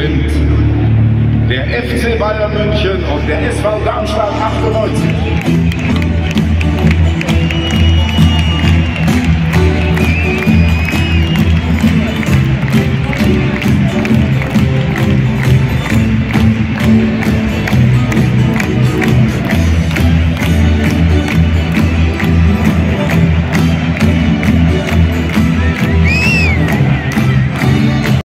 sind der FC Bayern München und der SV Darmstadt 98.